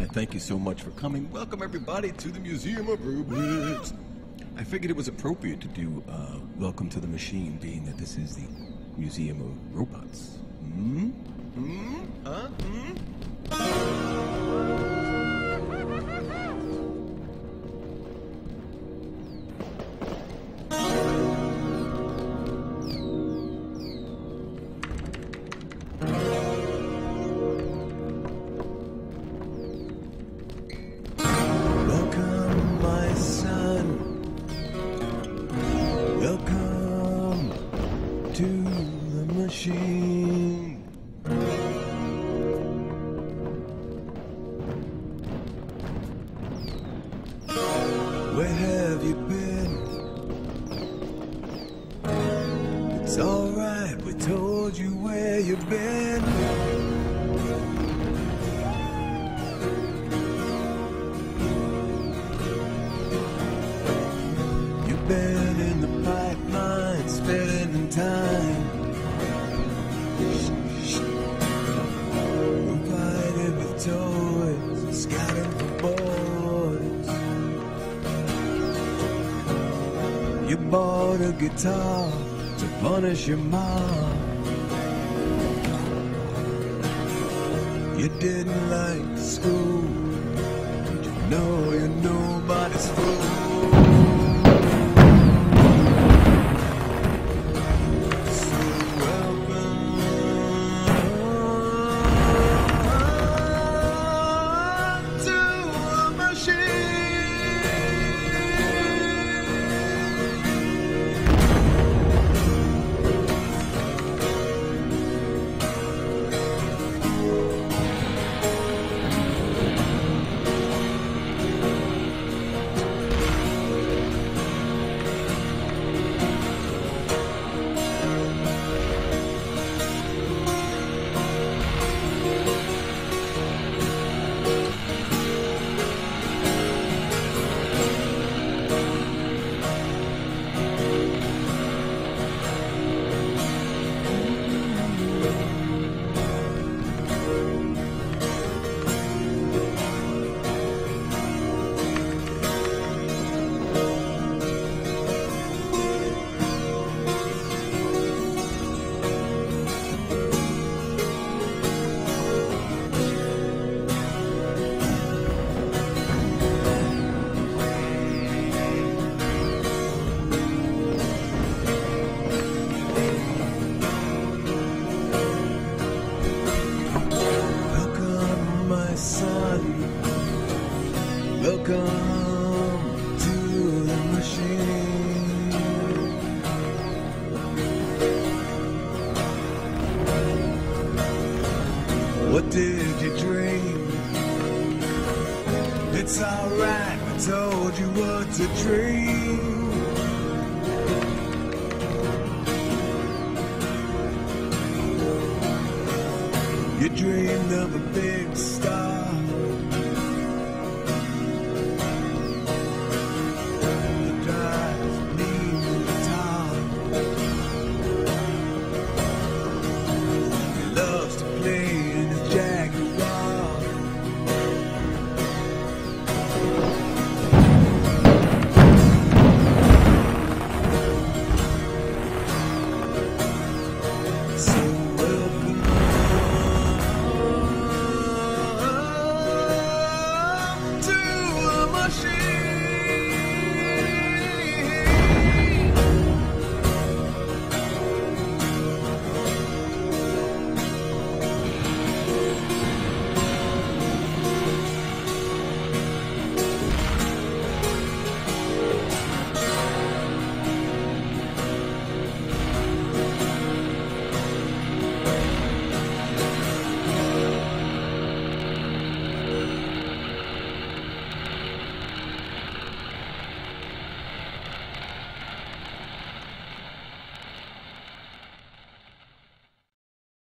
Thank you so much for coming. Welcome everybody to the Museum of Robots. I figured it was appropriate to do Welcome to the Machine, being that this is the Museum of Robots. Welcome, my son. Welcome to the machine. Where have you been? It's alright, we told you where you've been. You've been in the pipeline, spending time. Provided with toys, scouting for boys. You bought a guitar to punish your mom. You didn't like school, but you know you're nobody's fool. Welcome to the machine. What did you dream? It's alright, we told you what to dream. You dreamed of a big star.